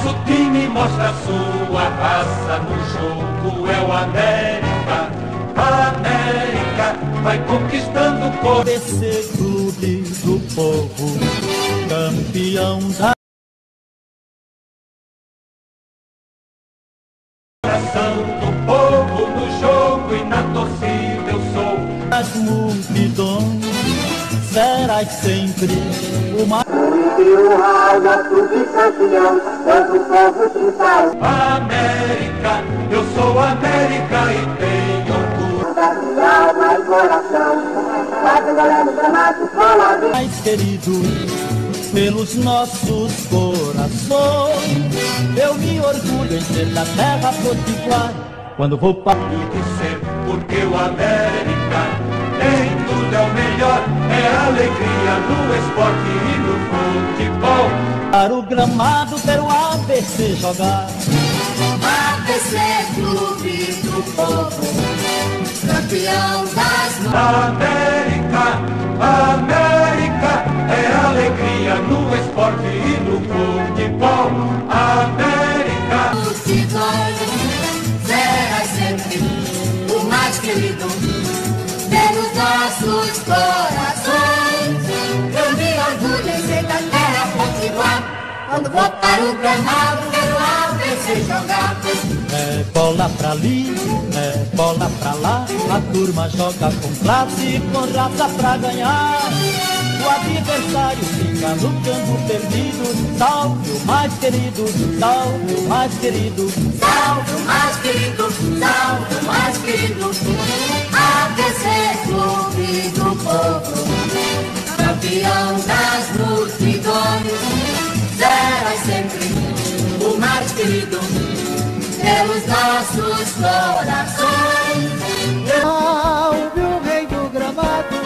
nosso time mostra sua raça no jogo, é o América. A América vai conquistando o ABC Clube do Povo, campeão da coração do povo no jogo e na torcida eu sou. As multidões serás sempre o mais. O raio da campeão, és o povo que faz. América, eu sou América e tenho orgulho. Da alma e coração, quase goleiro gramado, colado. Mais querido pelos nossos corações, eu me orgulho em ser da terra potiguar. Quando vou para De ser, porque o América em tudo é o melhor, é alegria no esporte e no futebol. o gramado ver o ABC jogar. ABC Clube do Povo, campeão das América, América, é alegria no esporte e no futebol. América, multidões, será sempre o mais querido pelos nossos corações. Eu me orgulho em ser da terra potiguar. Quando vou para o gramado, ver o ABC jogar. É bola pra ali, é bola pra lá, a turma joga com classe, com raça pra ganhar. O adversário fica no campo perdido, salve o mais querido, salve o mais querido. Salve o mais querido, salve o mais querido, ABC Clube do Povo, campeão das multidões. Será sempre o mais querido pelos nossos corações. Salve o rei do gramado,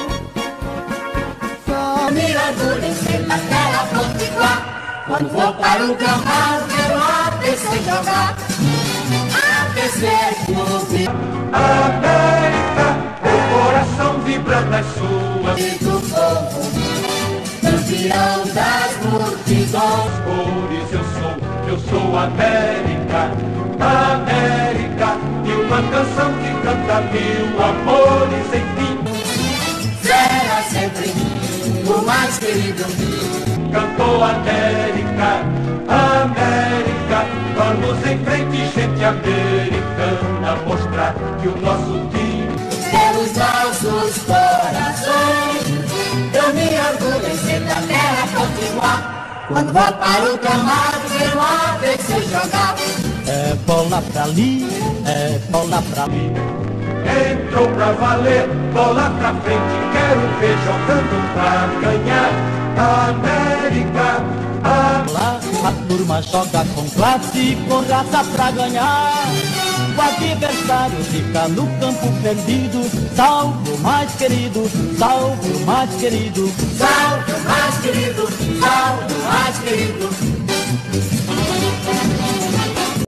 Me orgulho em ser da terra potiguar. Quando vou para o gramado, ver o ABC jogar. ABC Clube América, o coração vibra nas suas do Povo, campeão das multidões. cores. Eu sou América, América, e uma canção que canta mil amores, enfim. Será sempre o mais querido. Cantou América, América, vamos em frente, gente americana, mostrar que o nosso time Pelos nossos corações, eu me orgulho em ser da terra potiguar. Quando vou para o gramado, ver o ABC jogar. é bola pra ali, é bola pra ali. entrou pra valer, bola pra frente, quero ver jogando pra ganhar. América, Lá a turma joga com classe, com raça pra ganhar. O adversário fica no campo perdido, salve o mais querido, salve o mais querido. Salve o mais querido, salve o mais querido.